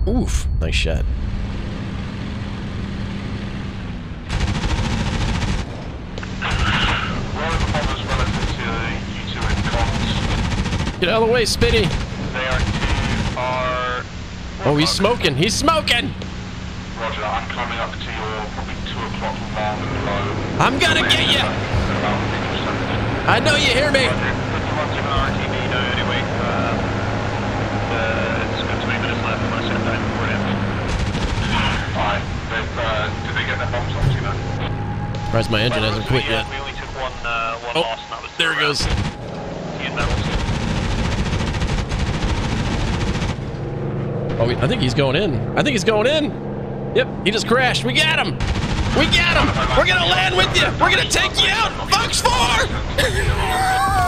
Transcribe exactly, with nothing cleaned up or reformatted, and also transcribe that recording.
Oof, nice shot. Get out of the way, Spitty. They are too far. Oh, he's smoking. He's smoking. Roger, I'm coming up to your probably two o'clock long and low. I'm gonna get you. I know you hear me. Anyway, uh, uh, it's got three minutes left. I'm gonna set time for it. Fine. They've, uh, did they get their bombs off, you know? Surprised my engine hasn't quit yet. We only took one, uh, one Oh, loss, and that was there it goes. Oh, I think he's going in. I think he's going in. Yep, he just crashed. We got him. We got him. We're gonna land with you. We're gonna take you out. Fox four.